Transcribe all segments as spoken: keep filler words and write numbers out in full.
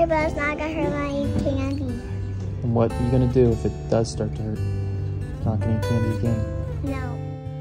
hurt, but it's not gonna hurt my candy. And what are you gonna do if it does start to hurt? You're not gonna eat candy again. No.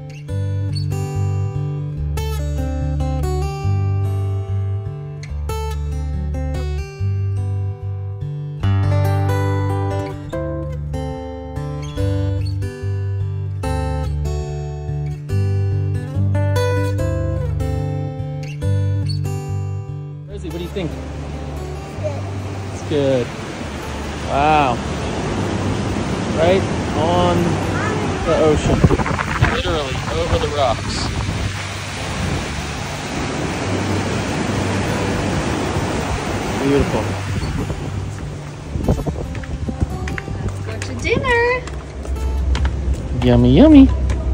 Rosie, what do you think? Good. It's good. Wow. Right on the ocean. Literally over the rocks. Beautiful. Go to dinner. Yummy, yummy.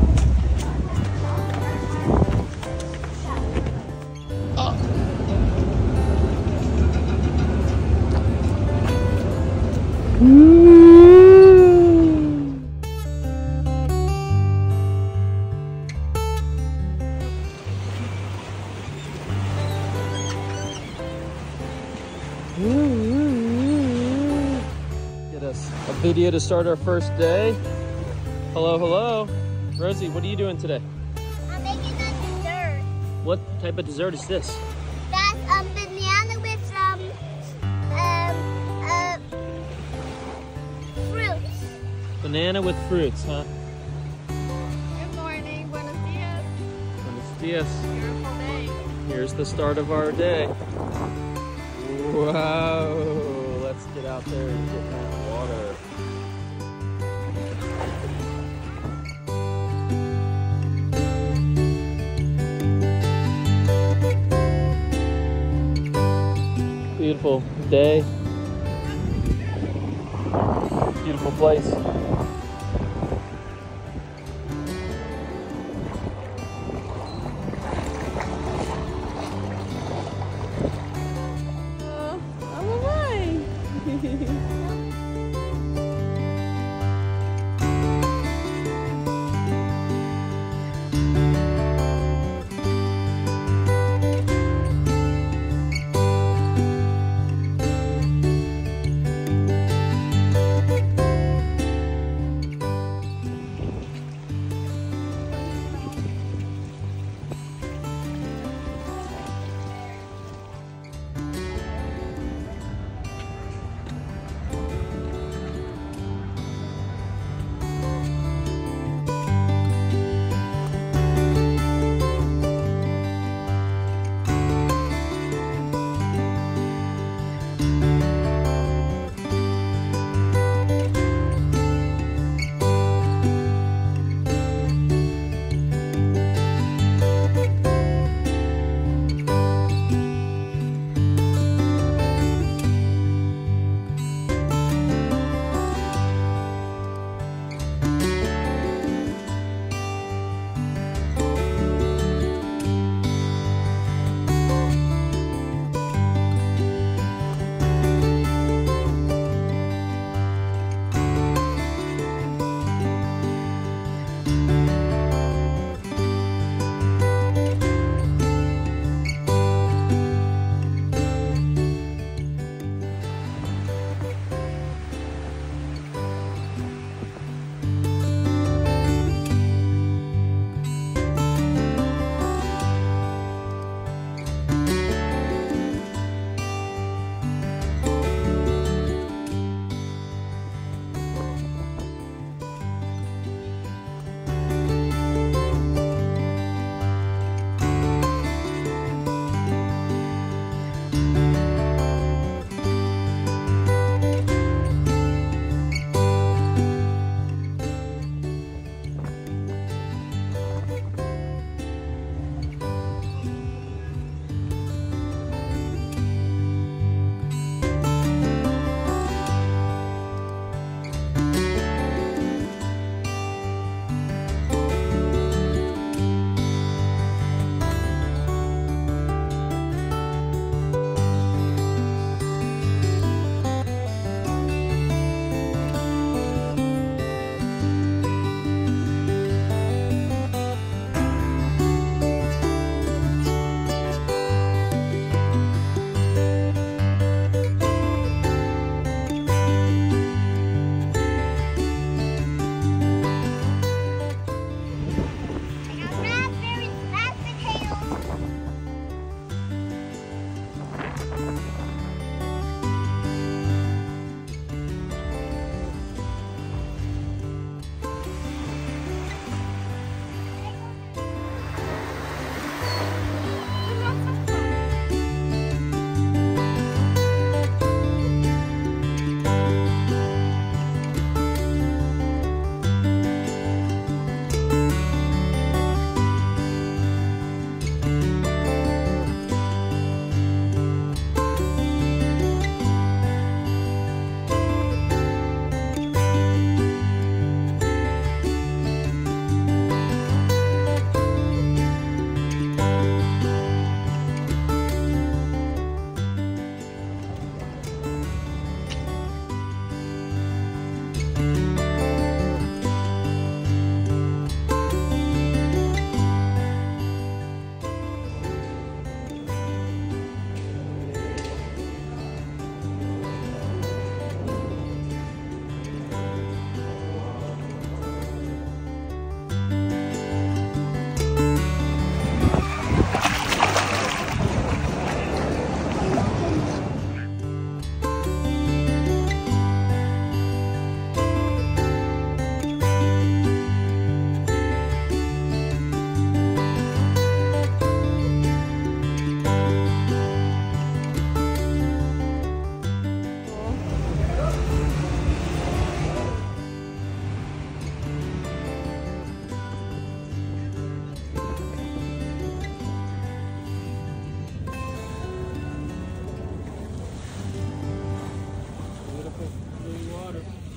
Get us a video to start our first day. Hello, hello. Rosie, what are you doing today? I'm making a dessert. What type of dessert is this? That's a banana with some um uh fruits. Banana with fruits, huh? Good morning. Buenos dias. Buenos dias. Beautiful day. Here's the start of our day. Wow. Let's get out there and get in that water. Beautiful day. Beautiful place. Uh, I'm alright. Beautiful blue water.